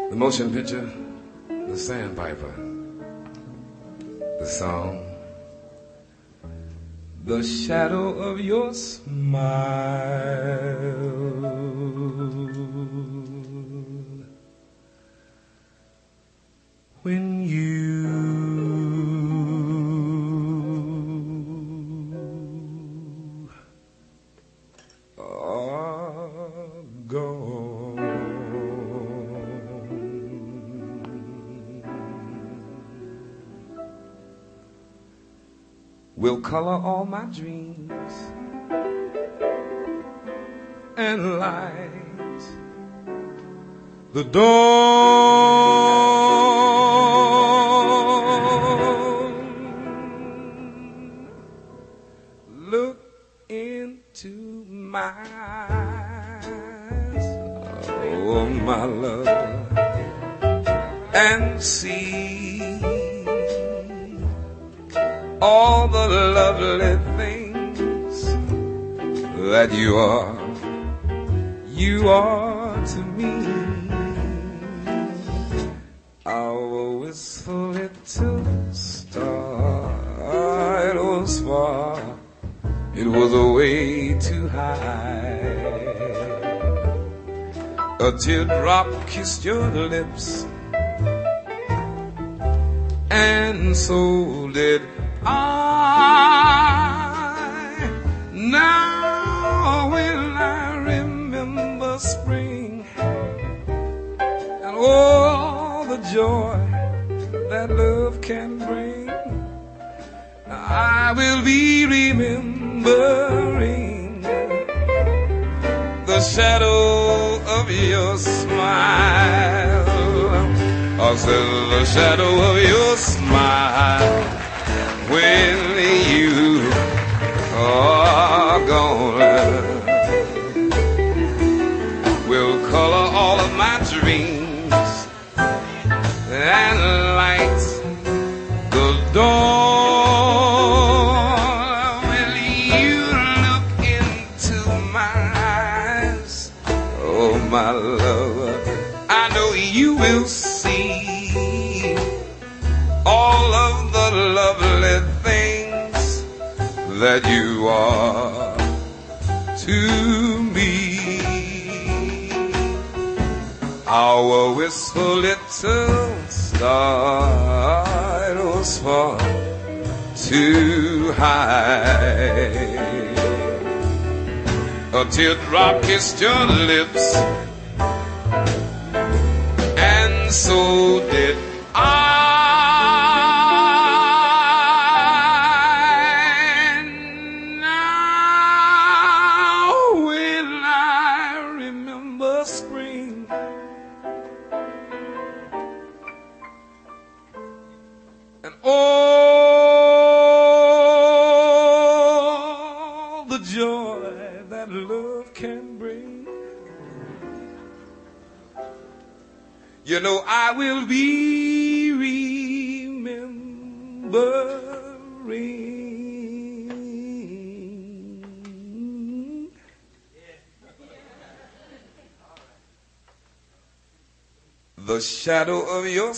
The motion picture, The Sandpiper. The song, the shadow of your smile. When you are gone, will color all my dreams and light the dawn. Look into my eyes, oh my love, and see all the lovely things that you are to me. Our wistful little star, it was far, it was way too high. A teardrop kissed your lips, and so did I. Now when I remember spring and all the joy that love can bring, I will be remembering the shadow of your smile. I said the shadow of your smile when you are gone will color all of my dreams and light the dawn. Will you look into my eyes, oh my love, I know you will see all of the lovely things that you are to me. Our wistful little star, it was far too high. A teardrop kissed your lips, and so did I. Now when I remember spring and all the joy that love can bring, you know I will be remembering the shadow of your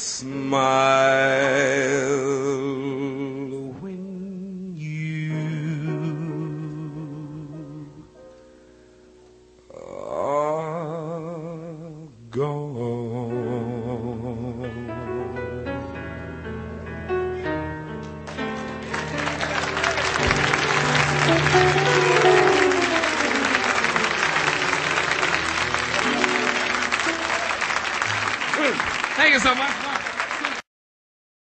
smile when you are gone. Thank you so much.